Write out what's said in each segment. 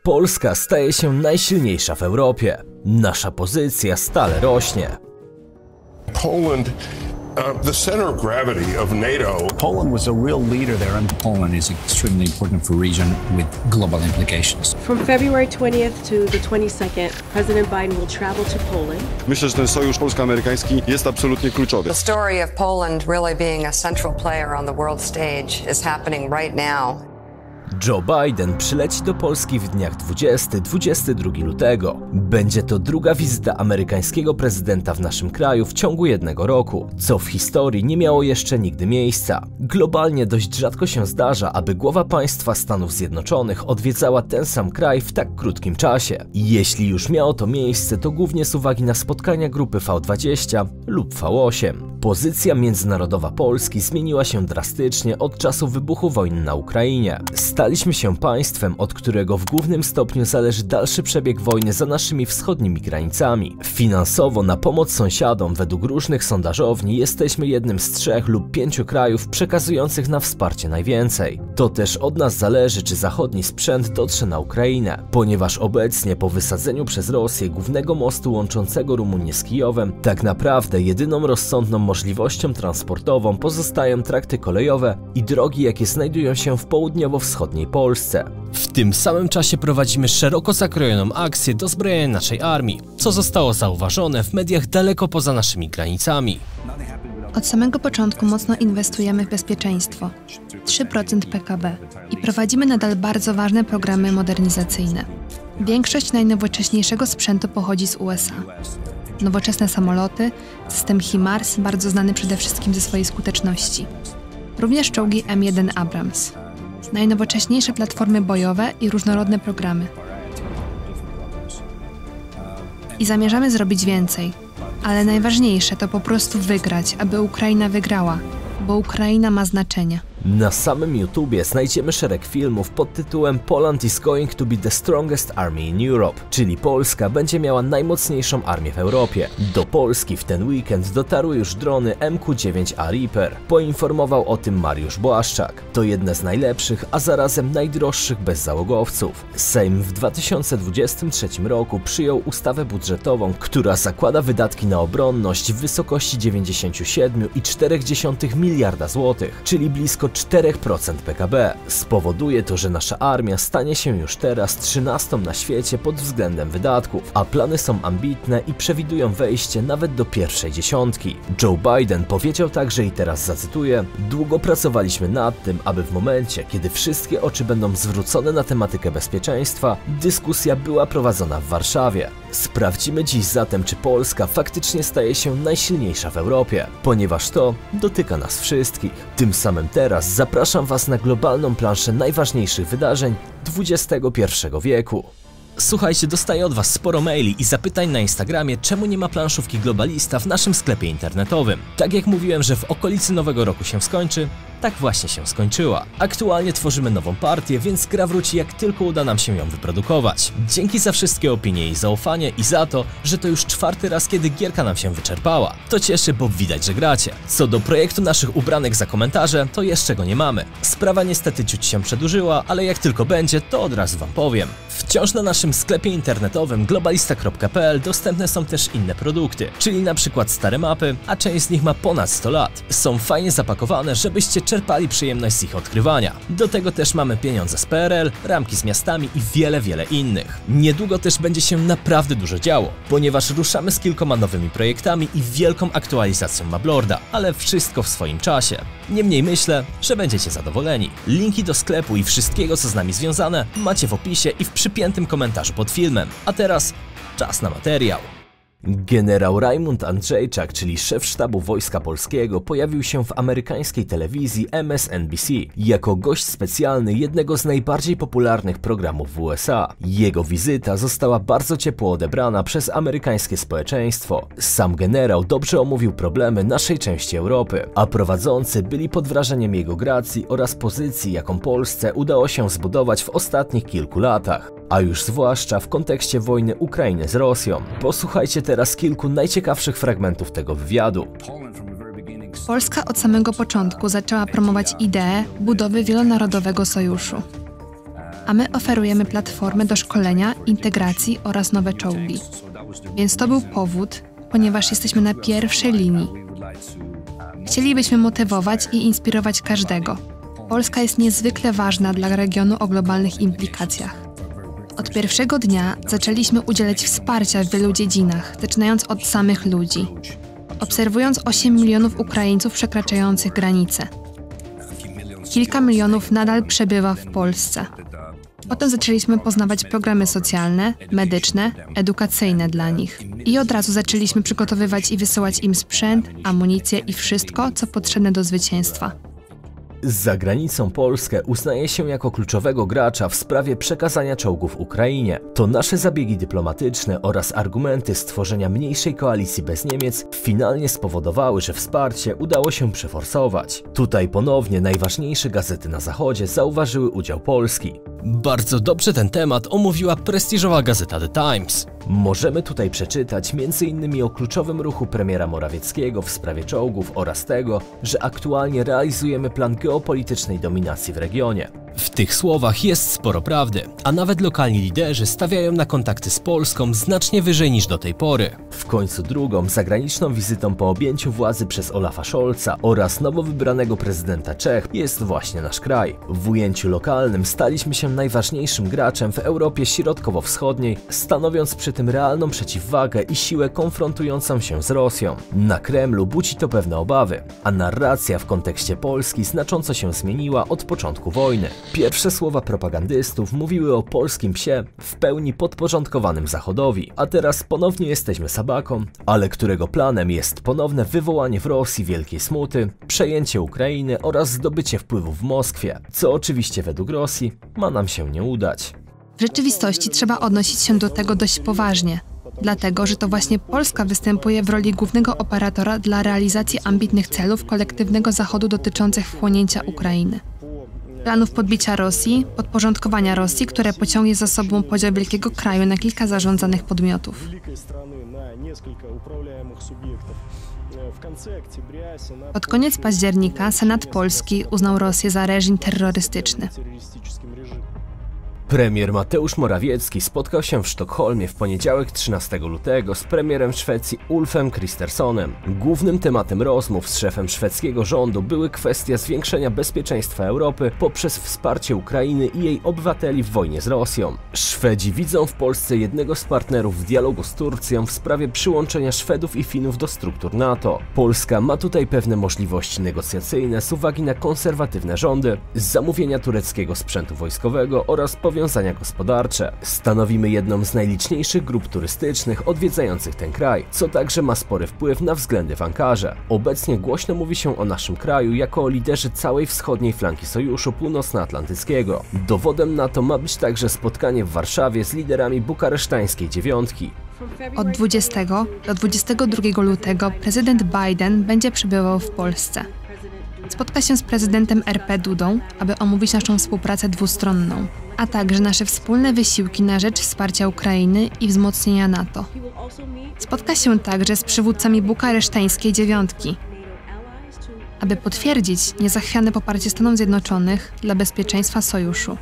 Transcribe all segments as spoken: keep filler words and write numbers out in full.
Polska staje się najsilniejsza w Europie. Nasza pozycja stale rośnie. Poland, uh, the center of gravity of NATO. Poland was a real leader there, and Poland is extremely important for region with global implications. From February twentieth to the twenty-second, President Biden will travel to Poland. Myślę, że ten sojusz polsko-amerykański jest absolutnie kluczowy. The story of Poland really being a central player on the world stage is happening right now. Joe Biden przyleci do Polski w dniach dwudziestego do dwudziestego drugiego lutego. Będzie to druga wizyta amerykańskiego prezydenta w naszym kraju w ciągu jednego roku, co w historii nie miało jeszcze nigdy miejsca. Globalnie dość rzadko się zdarza, aby głowa państwa Stanów Zjednoczonych odwiedzała ten sam kraj w tak krótkim czasie. Jeśli już miało to miejsce, to głównie z uwagi na spotkania grupy V dwadzieścia lub V osiem. Pozycja międzynarodowa Polski zmieniła się drastycznie od czasu wybuchu wojny na Ukrainie. Staliśmy się państwem, od którego w głównym stopniu zależy dalszy przebieg wojny za naszymi wschodnimi granicami. Finansowo na pomoc sąsiadom według różnych sondażowni jesteśmy jednym z trzech lub pięciu krajów przekazujących na wsparcie najwięcej. To też od nas zależy, czy zachodni sprzęt dotrze na Ukrainę, ponieważ obecnie po wysadzeniu przez Rosję głównego mostu łączącego Rumunię z Kijowem, tak naprawdę jedyną rozsądną możliwością transportową pozostają trakty kolejowe i drogi, jakie znajdują się w południowo-wschodniej Polsce. W tym samym czasie prowadzimy szeroko zakrojoną akcję dozbrojenia naszej armii, co zostało zauważone w mediach daleko poza naszymi granicami. Od samego początku mocno inwestujemy w bezpieczeństwo, trzy procent P K B, i prowadzimy nadal bardzo ważne programy modernizacyjne. Większość najnowocześniejszego sprzętu pochodzi z U S A. Nowoczesne samoloty, system HIMARS, bardzo znany przede wszystkim ze swojej skuteczności. Również czołgi M jeden Abrams. Najnowocześniejsze platformy bojowe i różnorodne programy. I zamierzamy zrobić więcej, ale najważniejsze to po prostu wygrać, aby Ukraina wygrała, bo Ukraina ma znaczenie. Na samym YouTubie znajdziemy szereg filmów pod tytułem Poland is going to be the strongest army in Europe, czyli Polska będzie miała najmocniejszą armię w Europie. Do Polski w ten weekend dotarły już drony M Q dziewięć A Reaper. Poinformował o tym Mariusz Błaszczak. To jedne z najlepszych, a zarazem najdroższych bezzałogowców. Sejm w dwa tysiące dwudziestym trzecim roku przyjął ustawę budżetową, która zakłada wydatki na obronność w wysokości dziewięćdziesiąt siedem przecinek cztery miliarda złotych, czyli blisko cztery procent P K B. Spowoduje to, że nasza armia stanie się już teraz trzynastą na świecie pod względem wydatków, a plany są ambitne i przewidują wejście nawet do pierwszej dziesiątki. Joe Biden powiedział także, i teraz zacytuję: długo pracowaliśmy nad tym, aby w momencie, kiedy wszystkie oczy będą zwrócone na tematykę bezpieczeństwa, dyskusja była prowadzona w Warszawie. Sprawdzimy dziś zatem, czy Polska faktycznie staje się najsilniejsza w Europie, ponieważ to dotyka nas wszystkich. Tym samym teraz zapraszam Was na globalną planszę najważniejszych wydarzeń dwudziestego pierwszego wieku. Słuchajcie, dostaję od Was sporo maili i zapytań na Instagramie, czemu nie ma planszówki Globalista w naszym sklepie internetowym. Tak jak mówiłem, że w okolicy nowego roku się skończy, tak właśnie się skończyła. Aktualnie tworzymy nową partię, więc gra wróci, jak tylko uda nam się ją wyprodukować. Dzięki za wszystkie opinie i zaufanie i za to, że to już czwarty raz, kiedy gierka nam się wyczerpała. To cieszy, bo widać, że gracie. Co do projektu naszych ubranek za komentarze, to jeszcze go nie mamy. Sprawa niestety ciut się przedłużyła, ale jak tylko będzie, to od razu Wam powiem. Wciąż na naszym sklepie internetowym globalista kropka p l dostępne są też inne produkty, czyli na przykład stare mapy, a część z nich ma ponad sto lat. Są fajnie zapakowane, żebyście czerpali przyjemność z ich odkrywania. Do tego też mamy pieniądze z P R L, ramki z miastami i wiele, wiele innych. Niedługo też będzie się naprawdę dużo działo, ponieważ ruszamy z kilkoma nowymi projektami i wielką aktualizacją Mablorda, ale wszystko w swoim czasie. Niemniej myślę, że będziecie zadowoleni. Linki do sklepu i wszystkiego, co z nami związane, macie w opisie i w przypiętym komentarzu pod filmem. A teraz czas na materiał. Generał Rajmund Andrzejczak, czyli szef sztabu Wojska Polskiego, pojawił się w amerykańskiej telewizji M S N B C jako gość specjalny jednego z najbardziej popularnych programów w U S A. Jego wizyta została bardzo ciepło odebrana przez amerykańskie społeczeństwo. Sam generał dobrze omówił problemy naszej części Europy, a prowadzący byli pod wrażeniem jego gracji oraz pozycji, jaką Polsce udało się zbudować w ostatnich kilku latach, a już zwłaszcza w kontekście wojny Ukrainy z Rosją. Posłuchajcie teraz kilku najciekawszych fragmentów tego wywiadu. Polska od samego początku zaczęła promować ideę budowy wielonarodowego sojuszu. a my oferujemy platformę do szkolenia, integracji oraz nowe czołgi. Więc to był powód, ponieważ jesteśmy na pierwszej linii. Chcielibyśmy motywować i inspirować każdego. Polska jest niezwykle ważna dla regionu o globalnych implikacjach. Od pierwszego dnia zaczęliśmy udzielać wsparcia w wielu dziedzinach, zaczynając od samych ludzi. Obserwując osiem milionów Ukraińców przekraczających granice. Kilka milionów nadal przebywa w Polsce. Potem zaczęliśmy poznawać programy socjalne, medyczne, edukacyjne dla nich. I od razu zaczęliśmy przygotowywać i wysyłać im sprzęt, amunicję i wszystko, co potrzebne do zwycięstwa. Za granicą Polskę uznaje się jako kluczowego gracza w sprawie przekazania czołgów Ukrainie. To nasze zabiegi dyplomatyczne oraz argumenty stworzenia mniejszej koalicji bez Niemiec finalnie spowodowały, że wsparcie udało się przeforsować. Tutaj ponownie najważniejsze gazety na Zachodzie zauważyły udział Polski. Bardzo dobrze ten temat omówiła prestiżowa gazeta The Times. Możemy tutaj przeczytać między innymi o kluczowym ruchu premiera Morawieckiego w sprawie czołgów oraz tego, że aktualnie realizujemy plan geopolitycznej dominacji w regionie. W tych słowach jest sporo prawdy, a nawet lokalni liderzy stawiają na kontakty z Polską znacznie wyżej niż do tej pory. W końcu drugą zagraniczną wizytą po objęciu władzy przez Olafa Scholza oraz nowo wybranego prezydenta Czech jest właśnie nasz kraj. W ujęciu lokalnym staliśmy się najważniejszym graczem w Europie Środkowo-Wschodniej, stanowiąc przy tym realną przeciwwagę i siłę konfrontującą się z Rosją. Na Kremlu budzi to pewne obawy, a narracja w kontekście Polski znacząco się zmieniła od początku wojny. Pierwsze słowa propagandystów mówiły o polskim psie w pełni podporządkowanym Zachodowi, a teraz ponownie jesteśmy sabaką, ale którego planem jest ponowne wywołanie w Rosji wielkiej smuty, przejęcie Ukrainy oraz zdobycie wpływów w Moskwie, co oczywiście według Rosji ma nam się nie udać. W rzeczywistości trzeba odnosić się do tego dość poważnie, dlatego że to właśnie Polska występuje w roli głównego operatora dla realizacji ambitnych celów kolektywnego Zachodu dotyczących wchłonięcia Ukrainy. Planów podbicia Rosji, podporządkowania Rosji, które pociągnie za sobą podział wielkiego kraju na kilka zarządzanych podmiotów. Pod koniec października Senat Polski uznał Rosję za reżim terrorystyczny. Premier Mateusz Morawiecki spotkał się w Sztokholmie w poniedziałek trzynastego lutego z premierem Szwecji Ulfem Kristerssonem. Głównym tematem rozmów z szefem szwedzkiego rządu były kwestia zwiększenia bezpieczeństwa Europy poprzez wsparcie Ukrainy i jej obywateli w wojnie z Rosją. Szwedzi widzą w Polsce jednego z partnerów w dialogu z Turcją w sprawie przyłączenia Szwedów i Finów do struktur NATO. Polska ma tutaj pewne możliwości negocjacyjne z uwagi na konserwatywne rządy, zamówienia tureckiego sprzętu wojskowego oraz powiązania gospodarcze. Stanowimy jedną z najliczniejszych grup turystycznych odwiedzających ten kraj, co także ma spory wpływ na względy w Ankarze. Obecnie głośno mówi się o naszym kraju jako o liderze całej wschodniej flanki Sojuszu Północnoatlantyckiego. Dowodem na to ma być także spotkanie w Warszawie z liderami bukaresztańskiej dziewiątki. Od dwudziestego do dwudziestego drugiego lutego prezydent Biden będzie przebywał w Polsce. Spotka się z prezydentem R P Dudą, aby omówić naszą współpracę dwustronną, a także nasze wspólne wysiłki na rzecz wsparcia Ukrainy i wzmocnienia NATO. Spotka się także z przywódcami bukaresztańskiej dziewiątki, aby potwierdzić niezachwiane poparcie Stanów Zjednoczonych dla bezpieczeństwa sojuszu.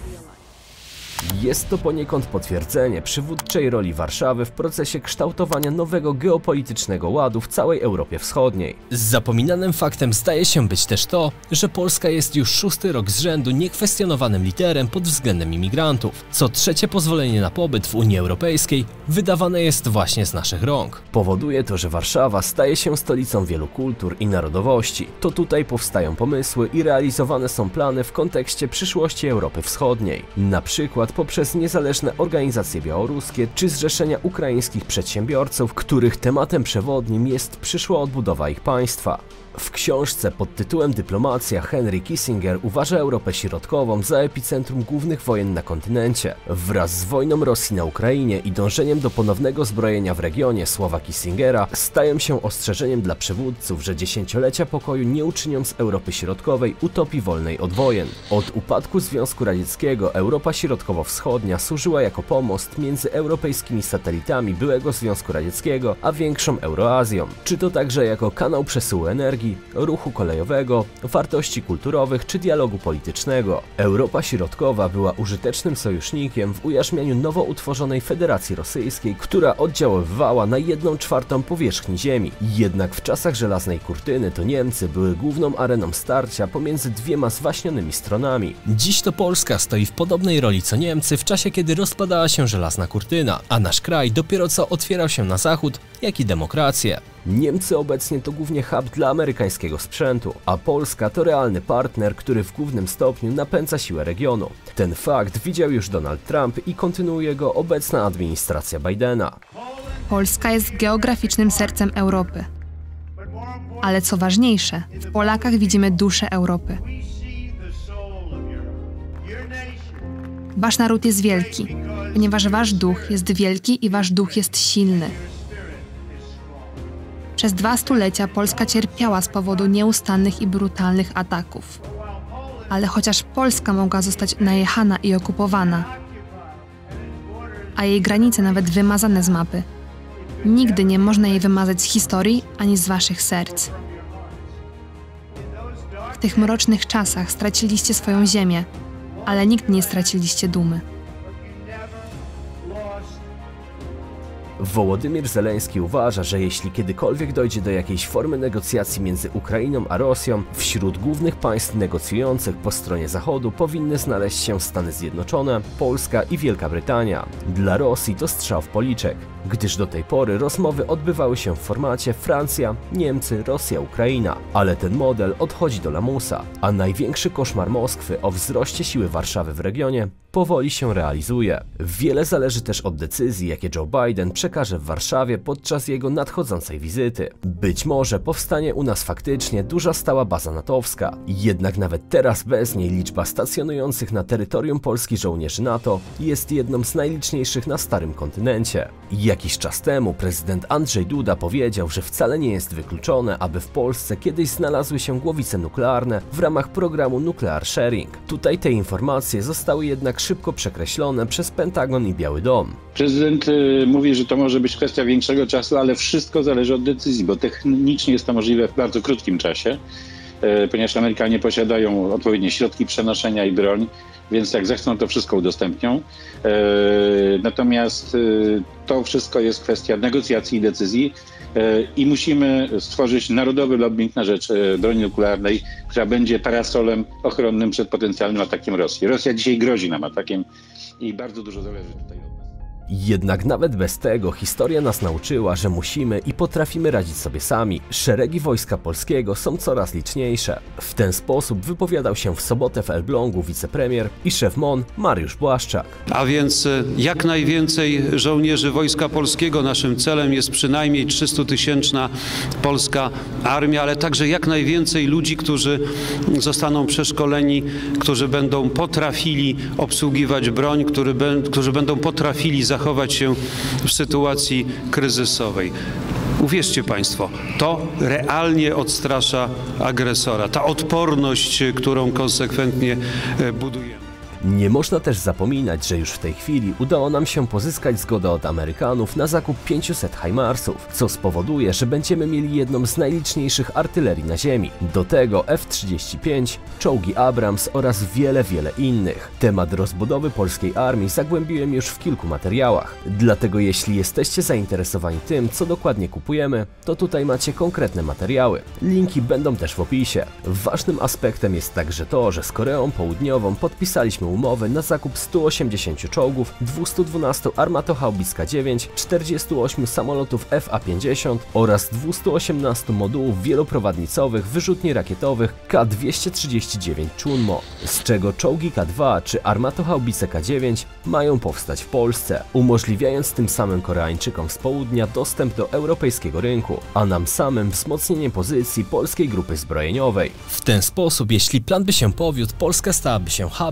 Jest to poniekąd potwierdzenie przywódczej roli Warszawy w procesie kształtowania nowego geopolitycznego ładu w całej Europie Wschodniej. Zapominanym faktem zdaje się być też to, że Polska jest już szósty rok z rzędu niekwestionowanym liderem pod względem imigrantów. Co trzecie pozwolenie na pobyt w Unii Europejskiej wydawane jest właśnie z naszych rąk. Powoduje to, że Warszawa staje się stolicą wielu kultur i narodowości. To tutaj powstają pomysły i realizowane są plany w kontekście przyszłości Europy Wschodniej. Na przykład poprzez niezależne organizacje białoruskie czy zrzeszenia ukraińskich przedsiębiorców, których tematem przewodnim jest przyszła odbudowa ich państwa. W książce pod tytułem Dyplomacja Henry Kissinger uważa Europę Środkową za epicentrum głównych wojen na kontynencie. Wraz z wojną Rosji na Ukrainie i dążeniem do ponownego zbrojenia w regionie słowa Kissingera stają się ostrzeżeniem dla przywódców, że dziesięciolecia pokoju nie uczynią z Europy Środkowej utopii wolnej od wojen. Od upadku Związku Radzieckiego Europa Środkowo-Wschodnia służyła jako pomost między europejskimi satelitami byłego Związku Radzieckiego a większą Euroazją, czy to także jako kanał przesyłu energii energii, ruchu kolejowego, wartości kulturowych czy dialogu politycznego. Europa Środkowa była użytecznym sojusznikiem w ujarzmianiu nowo utworzonej Federacji Rosyjskiej, która oddziaływała na jedną czwartą powierzchni ziemi. Jednak w czasach żelaznej kurtyny to Niemcy były główną areną starcia pomiędzy dwiema zwaśnionymi stronami. Dziś to Polska stoi w podobnej roli co Niemcy w czasie, kiedy rozpadała się żelazna kurtyna, a nasz kraj dopiero co otwierał się na zachód, jak i demokrację. Niemcy obecnie to głównie hub dla amerykańskiego sprzętu, a Polska to realny partner, który w głównym stopniu napędza siłę regionu. Ten fakt widział już Donald Trump i kontynuuje go obecna administracja Bidena. Polska jest geograficznym sercem Europy. Ale co ważniejsze, w Polakach widzimy duszę Europy. Wasz naród jest wielki, ponieważ wasz duch jest wielki i wasz duch jest silny. Przez dwa stulecia Polska cierpiała z powodu nieustannych i brutalnych ataków. Ale chociaż Polska mogła zostać najechana i okupowana, a jej granice nawet wymazane z mapy, nigdy nie można jej wymazać z historii ani z waszych serc. W tych mrocznych czasach straciliście swoją ziemię, ale nigdy nie straciliście dumy. Wołodymyr Zeleński uważa, że jeśli kiedykolwiek dojdzie do jakiejś formy negocjacji między Ukrainą a Rosją, wśród głównych państw negocjujących po stronie Zachodu powinny znaleźć się Stany Zjednoczone, Polska i Wielka Brytania. Dla Rosji to strzał w policzek, gdyż do tej pory rozmowy odbywały się w formacie Francja, Niemcy, Rosja, Ukraina. Ale ten model odchodzi do lamusa, a największy koszmar Moskwy o wzroście siły Warszawy w regionie powoli się realizuje. Wiele zależy też od decyzji, jakie Joe Biden przekaże w Warszawie podczas jego nadchodzącej wizyty. Być może powstanie u nas faktycznie duża stała baza natowska, jednak nawet teraz bez niej liczba stacjonujących na terytorium Polski żołnierzy NATO jest jedną z najliczniejszych na starym kontynencie. Jakiś czas temu prezydent Andrzej Duda powiedział, że wcale nie jest wykluczone, aby w Polsce kiedyś znalazły się głowice nuklearne w ramach programu Nuclear Sharing. Tutaj te informacje zostały jednak szybko przekreślone przez Pentagon i Biały Dom. Prezydent y, mówi, że to może być kwestia większego czasu, ale wszystko zależy od decyzji, bo technicznie jest to możliwe w bardzo krótkim czasie, y, ponieważ Amerykanie posiadają odpowiednie środki przenoszenia i broń, więc jak zechcą, to wszystko udostępnią. Y, natomiast y, to wszystko jest kwestia negocjacji i decyzji y, i musimy stworzyć narodowy lobbying na rzecz y, broni nuklearnej, która będzie parasolem ochronnym przed potencjalnym atakiem Rosji. Rosja dzisiaj grozi nam atakiem i bardzo dużo zależy tutaj od nas. Jednak nawet bez tego historia nas nauczyła, że musimy i potrafimy radzić sobie sami. Szeregi Wojska Polskiego są coraz liczniejsze. W ten sposób wypowiadał się w sobotę w Elblągu wicepremier i szef M O N Mariusz Błaszczak. A więc jak najwięcej żołnierzy Wojska Polskiego. Naszym celem jest przynajmniej trzystutysięczna polska armia, ale także jak najwięcej ludzi, którzy zostaną przeszkoleni, którzy będą potrafili obsługiwać broń, którzy, którzy będą potrafili zachować zachować się w sytuacji kryzysowej. Uwierzcie Państwo, to realnie odstrasza agresora. Ta odporność, którą konsekwentnie budujemy. Nie można też zapominać, że już w tej chwili udało nam się pozyskać zgodę od Amerykanów na zakup pięciuset Himarsów, co spowoduje, że będziemy mieli jedną z najliczniejszych artylerii na ziemi. Do tego F trzydzieści pięć, czołgi Abrams oraz wiele, wiele innych. Temat rozbudowy polskiej armii zagłębiłem już w kilku materiałach. Dlatego jeśli jesteście zainteresowani tym, co dokładnie kupujemy, to tutaj macie konkretne materiały. Linki będą też w opisie. Ważnym aspektem jest także to, że z Koreą Południową podpisaliśmy umowy na zakup stu osiemdziesięciu czołgów, dwustu dwunastu armatohaubic K dziewięć, czterdziestu ośmiu samolotów F A pięćdziesiąt oraz dwustu osiemnastu modułów wieloprowadnicowych wyrzutni rakietowych K dwieście trzydzieści dziewięć Chunmo, z czego czołgi K dwa czy armatohaubice K dziewięć mają powstać w Polsce, umożliwiając tym samym Koreańczykom z południa dostęp do europejskiego rynku, a nam samym wzmocnienie pozycji polskiej grupy zbrojeniowej. W ten sposób, jeśli plan by się powiódł, Polska stałaby się hubem oraz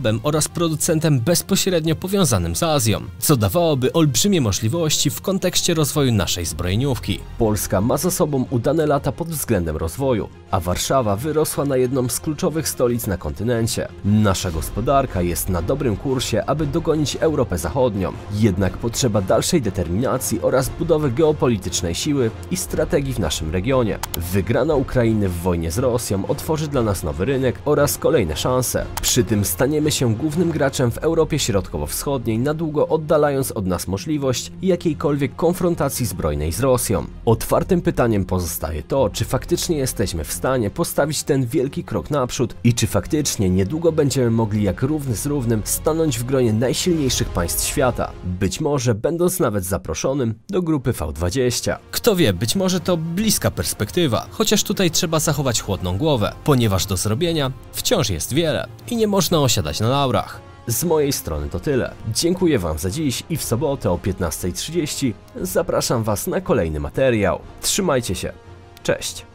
jest producentem bezpośrednio powiązanym z Azją, co dawałoby olbrzymie możliwości w kontekście rozwoju naszej zbrojeniówki. Polska ma za sobą udane lata pod względem rozwoju, a Warszawa wyrosła na jedną z kluczowych stolic na kontynencie. Nasza gospodarka jest na dobrym kursie, aby dogonić Europę Zachodnią, jednak potrzeba dalszej determinacji oraz budowy geopolitycznej siły i strategii w naszym regionie. Wygrana Ukrainy w wojnie z Rosją otworzy dla nas nowy rynek oraz kolejne szanse. Przy tym staniemy się głównym graczem w Europie Środkowo-Wschodniej, na długo oddalając od nas możliwość jakiejkolwiek konfrontacji zbrojnej z Rosją. Otwartym pytaniem pozostaje to, czy faktycznie jesteśmy w stanie postawić ten wielki krok naprzód i czy faktycznie niedługo będziemy mogli jak równy z równym stanąć w gronie najsilniejszych państw świata, być może będąc nawet zaproszonym do grupy V dwadzieścia. Kto wie, być może to bliska perspektywa, chociaż tutaj trzeba zachować chłodną głowę, ponieważ do zrobienia wciąż jest wiele i nie można osiadać na laurach. Z mojej strony to tyle. Dziękuję Wam za dziś i w sobotę o piętnastej trzydzieści zapraszam Was na kolejny materiał. Trzymajcie się. Cześć!